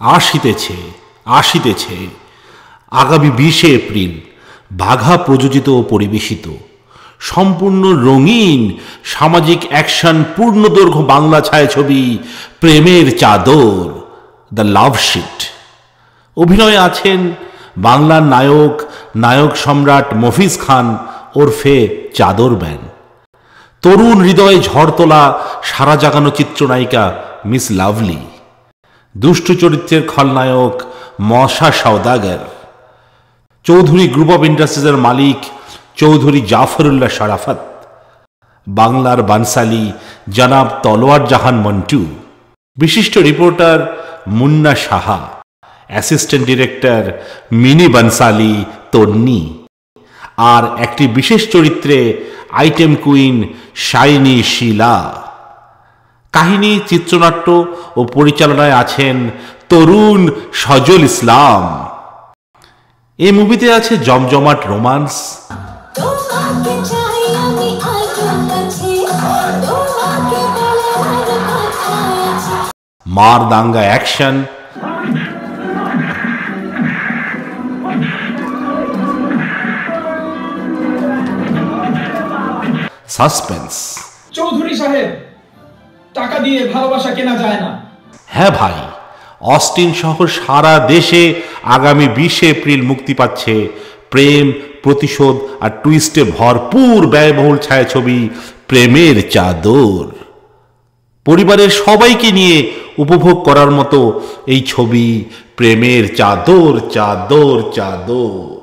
আসিতেছে আসিতেছে আগামী 20 এপ্রিল বাঘা প্রযোজিত ও পরিবেশিত সম্পূর্ণ রঙিন সামাজিক অ্যাকশন পূর্ণদৈর্ঘ্য বাংলা ছায়াছবি প্রেমের চাদর, দ্য লাভ শিট। অভিনয়ে আছেন বাংলার নায়ক সম্রাট মফিজ খান ওরফে চাদর ব্যান, তরুণ হৃদয়ে ঝড় তোলা সারা জাগানো চিত্রনায়িকা মিস লাভলি, দুষ্ট চরিত্রের খলনায়ক মশা সওদাগর, চৌধুরী গ্রুপ অব ইন্ডাস্ট্রিজের মালিক চৌধুরী জাফরুল্লাহ শরাফত, বাংলার বানসালি জনাব তলোয়ার জাহান মন্টু, বিশিষ্ট reporter Munna Saha, assistant director Mini Bhansali Tonni, আর একটি বিশেষ চরিত্রে আইটেম কুইন শাইনি শিলা। কাহিনী, চিত্রনাট্য ও পরিচালনায় আছেন তরুণ সজল ইসলাম। এই মুভিতে আছে জমজমাট রোমান্স, মার দাঙ্গা অ্যাকশন, সাসপেন্স। চৌধুরী সাহেব, টাকা দিয়ে ভালোবাসা কেনা যায় না। হ্যাঁ ভাই, অস্টিন সহ সারা দেশে আগামী 20 এপ্রিল মুক্তি পাচ্ছে প্রেম, প্রতিশোধ আর টুইস্টে ভরপুর ব্যয়বহুল ছায়াছবি প্রেমের চাদর। পরিবারের সবাইকে নিয়ে উপভোগ করার মতো এই ছবি প্রেমের চাদর চাদর চাদর।